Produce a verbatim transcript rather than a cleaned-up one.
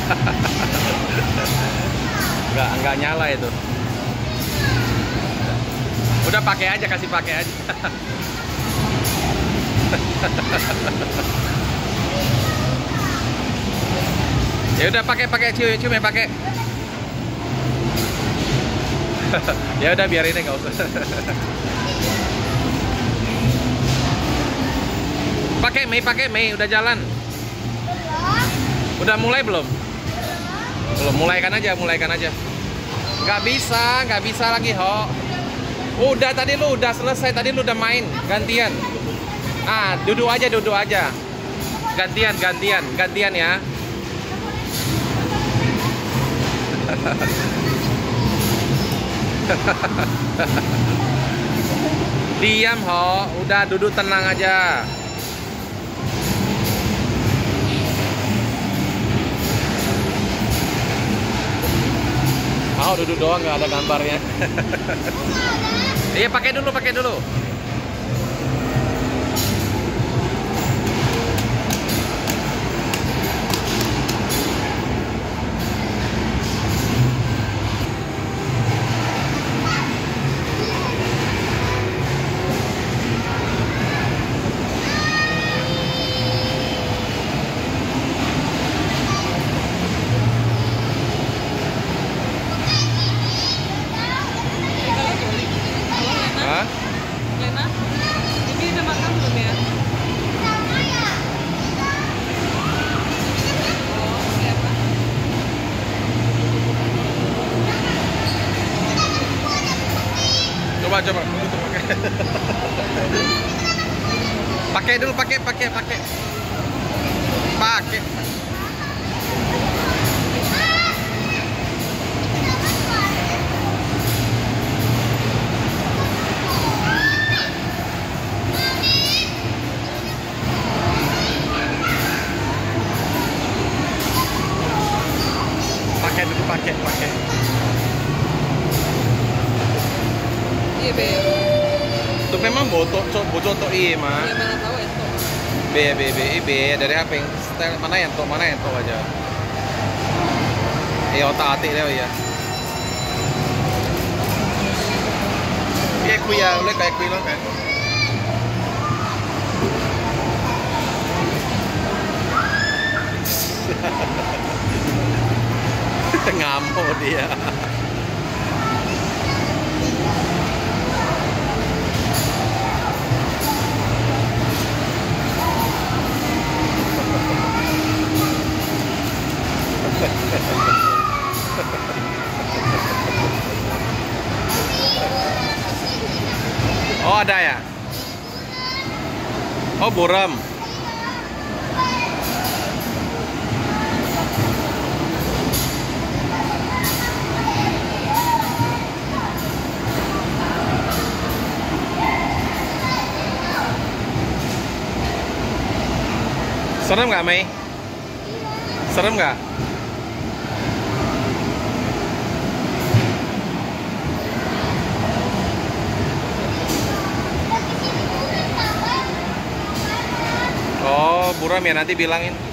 Nggak, nggak nyala itu. Udah pakai aja, kasih pakai aja. Ya udah pakai pakai cium cium ya pakai. Ya udah biar ini nggak usah. Pakai Mei, pakai Mei, udah jalan. Udah mulai belum? Belum, mulaikan aja, mulaikan aja. Nggak bisa, nggak bisa lagi, Ho. Udah tadi lu udah selesai, tadi lu udah main, gantian. Ah, duduk aja, duduk aja. Gantian, gantian, gantian ya. Diam, Ho. Udah duduk tenang aja. Oh, duduk doang, nggak ada gambarnya. Iya, pakai dulu, pakai dulu. Hah? Lena, ini udah makan belum ya? Oh, siapa? Coba, coba. Pakai dulu, pakai, pakai, pakai. Pakai. Pakai dulu, pakai, pakai. Iya, Be. Itu memang botok, cok, bocor to iya mah. Ya mana tahu itu. B, B, B, B dari H P style mana yang to, mana yang to aja. Eh otak atik deh ya. Kayak kuya, oleh kayak kuya kan. Ngamuk dia. Oh ada ya? Oh buram. Serem nggak Mei? Serem nggak? Oh, buram ya, nanti bilangin.